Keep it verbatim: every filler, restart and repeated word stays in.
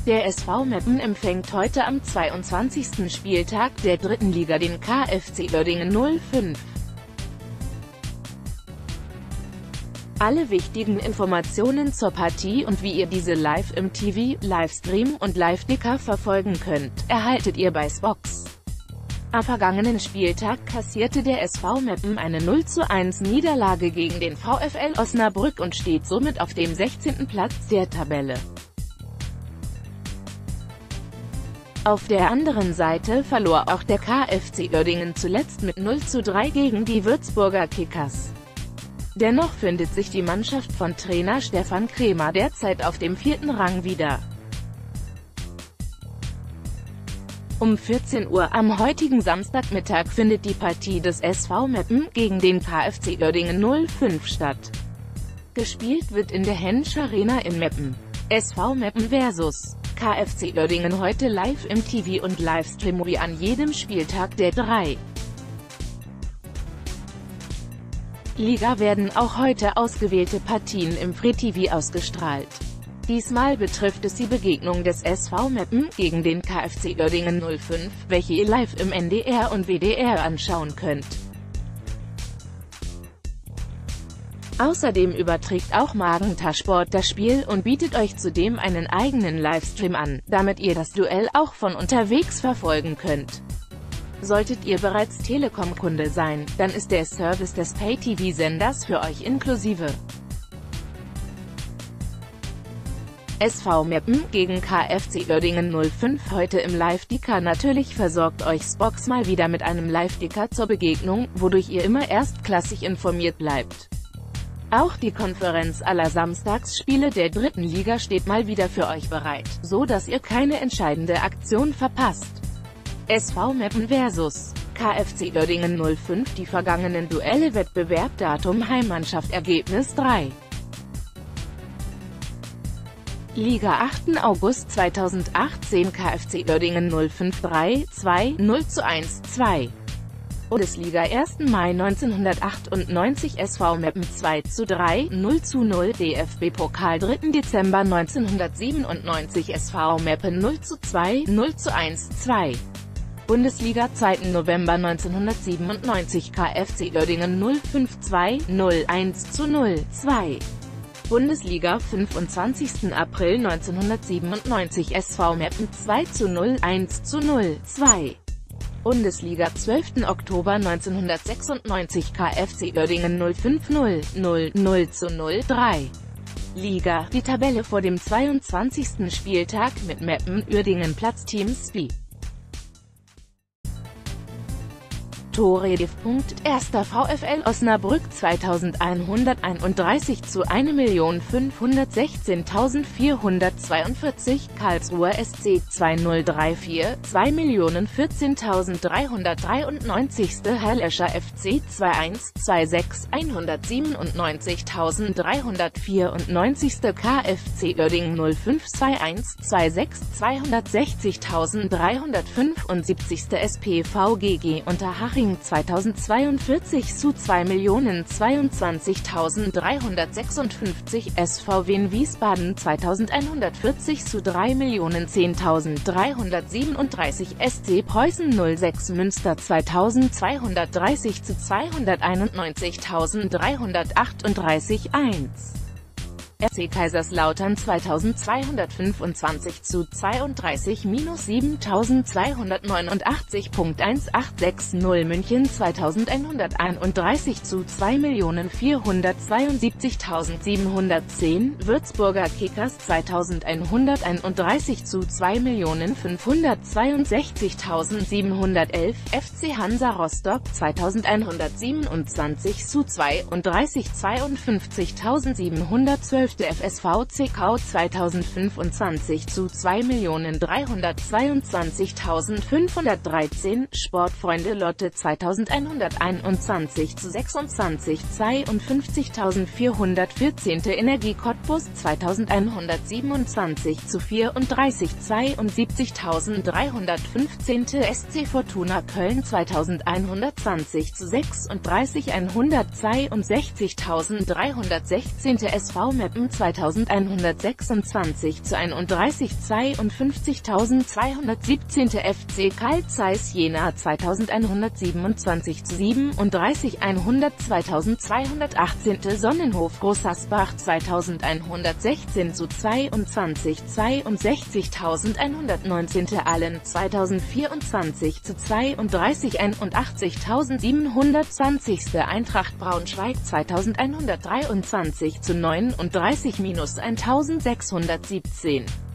Der S V Meppen empfängt heute am zweiundzwanzigsten Spieltag der dritten Liga den KfC Uerdingen null fünf. Alle wichtigen Informationen zur Partie und wie ihr diese live im T V, Livestream und Live-Ticker verfolgen könnt, erhaltet ihr bei Spox. Am vergangenen Spieltag kassierte der S V Meppen eine null zu eins Niederlage gegen den VfL Osnabrück und steht somit auf dem sechzehnten Platz der Tabelle. Auf der anderen Seite verlor auch der KfC Uerdingen zuletzt mit null zu drei gegen die Würzburger Kickers. Dennoch findet sich die Mannschaft von Trainer Stefan Kremer derzeit auf dem vierten Rang wieder. Um vierzehn Uhr am heutigen Samstagmittag findet die Partie des S V Meppen gegen den KfC Uerdingen null fünf statt. Gespielt wird in der Hensch Arena in Meppen. S V Meppen versus KfC Uerdingen heute live im T V und Livestream wie an jedem Spieltag der drei. Liga werden auch heute ausgewählte Partien im Free T V ausgestrahlt. Diesmal betrifft es die Begegnung des S V Meppen gegen den KfC Uerdingen null fünf, welche ihr live im N D R und W D R anschauen könnt. Außerdem überträgt auch Magenta Sport das Spiel und bietet euch zudem einen eigenen Livestream an, damit ihr das Duell auch von unterwegs verfolgen könnt. Solltet ihr bereits Telekom-Kunde sein, dann ist der Service des Pay-T V-Senders für euch inklusive. S V Meppen gegen KfC Uerdingen null fünf heute im Live-Ticker. Natürlich versorgt euch Spox mal wieder mit einem Live-Ticker zur Begegnung, wodurch ihr immer erstklassig informiert bleibt. Auch die Konferenz aller Samstagsspiele der dritten Liga steht mal wieder für euch bereit, so dass ihr keine entscheidende Aktion verpasst. S V Meppen versus KfC Uerdingen null fünf. Die vergangenen Duelle. Wettbewerb, Datum, Heimmannschaft, Ergebnis drei. Liga achten August zweitausendachtzehn, KfC Uerdingen null fünf drei zwei null zu eins zwei. Bundesliga ersten Mai neunzehnhundertachtundneunzig, S V Meppen zwei zu drei null zu null. D F B-Pokal dritten Dezember neunzehnhundertsiebenundneunzig, S V Meppen null zu zwei null zu eins zwei. Bundesliga zweiten November neunzehnhundertsiebenundneunzig, KfC Uerdingen null fünf zwei null eins zu null zwei. Bundesliga fünfundzwanzigsten April neunzehnhundertsiebenundneunzig, S V Meppen zwei zu null eins zu null zwei. Bundesliga zwölften Oktober neunzehnhundertsechsundneunzig, KfC Uerdingen null fünf null null null zu null drei. Liga, die Tabelle vor dem zweiundzwanzigsten Spieltag mit Meppen, Uerdingen, Platzteams wie Tore. erster VfL Osnabrück zweitausendeinhunderteinunddreißig zu eine Million fünfhundertsechzehntausendvierhundertzweiundvierzig, Karlsruher S C zwei null drei vier, zwei Millionen vierzehntausenddreihundertdreiundneunzig, Herrlöscher F C zwei eins zwei sechs, hundertsiebenundneunzigtausenddreihundertvierundneunzig, KfC Uerdingen null fünf zwei eins zwei sechs, zweihundertsechzigtausenddreihundertfünfundsiebzig, S P V G G Unterhaching zweitausendzweiundvierzig zu zwei Millionen zweiundzwanzigtausenddreihundertsechsundfünfzig, S V Wien Wiesbaden zweitausendeinhundertvierzig zu drei Millionen zehntausenddreihundertsiebenunddreißig, S C Preußen null sechs Münster zweitausendzweihundertdreißig zu zweihunderteinundneunzigtausenddreihundertachtunddreißig eins. F C Kaiserslautern zweitausendzweihundertfünfundzwanzig zu zweiunddreißig minus siebentausendzweihundertneunundachtzig Komma achtzehn sechzig. München zweitausendeinhunderteinunddreißig zu zwei Millionen vierhundertzweiundsiebzigtausendsiebenhundertzehn, Würzburger Kickers zweitausendeinhunderteinunddreißig zu zwei Millionen fünfhundertzweiundsechzigtausendsiebenhundertelf, F C Hansa Rostock zweitausendeinhundertsiebenundzwanzig zu zweiunddreißig zweiundfünfzigtausendsiebenhundertzwölf, der F S V C K zweitausendfünfundzwanzig zu zwei Millionen dreihundertzweiundzwanzigtausendfünfhundertdreizehn, Sportfreunde Lotte zweitausendeinhunderteinundzwanzig zu sechsundzwanzig zweiundfünfzigtausendvierhundertvierzehn, Energie Cottbus zweitausendeinhundertsiebenundzwanzig zu vierunddreißig zweiundsiebzigtausenddreihundertfünfzehn, S C Fortuna Köln zweitausendeinhundertzwanzig zu sechsunddreißig hundertzweiundsechzigtausenddreihundertsechzehn, S V Meppen Meppen zweitausendeinhundertsechsundzwanzig zu einunddreißig zweiundfünfzigtausendzweihundertsiebzehn, F C Carl Zeiss Jena zweitausendeinhundertsiebenundzwanzig zu siebenunddreißig einhundert, zweitausendzweihundertachtzehn Sonnenhof Großasbach zweitausendeinhundertsechzehn zu zweiundzwanzig zweiundsechzigtausendeinhundertneunzehn, Allen zweitausendvierundzwanzig zu zweiunddreißig einundachtzigtausendsiebenhundertzwanzig, Eintracht Braunschweig zweitausendeinhundertdreiundzwanzig zu neununddreißig eintausendsechshundertsiebzehn.